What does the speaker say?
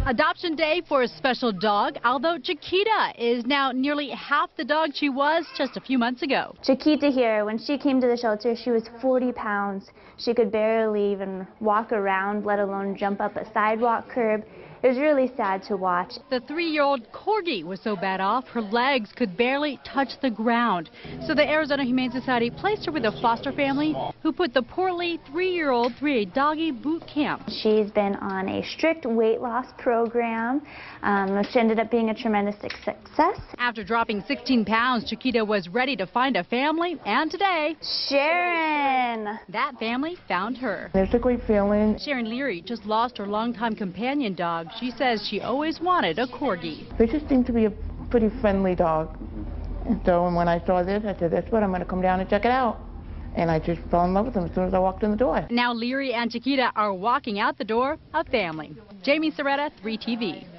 Adoption day for a special dog, although Chiquita is now nearly half the dog she was just a few months ago. Chiquita here, when she came to the shelter, she was 40 pounds. She could barely even walk around, let alone jump up a sidewalk curb. It was really sad to watch. The 3-year-old Corgi was so bad off, her legs could barely touch the ground. So the Arizona Humane Society placed her with a foster family who put the poorly 3-year-old through a doggy boot camp. She's been on a strict weight loss program, which ended up being a tremendous success. After dropping 16 pounds, Chiquita was ready to find a family, and today, Sharon! That family found her. It's a great feeling. Sharon Leary just lost her longtime companion dog. She says she always wanted a Corgi. They just seem to be a pretty friendly dog. And so when I saw this, I said, that's what, I'm going to come down and check it out. And I just fell in love with them as soon as I walked in the door. Now Leary and Chiquita are walking out the door a family. Jamie Soretta, 3TV.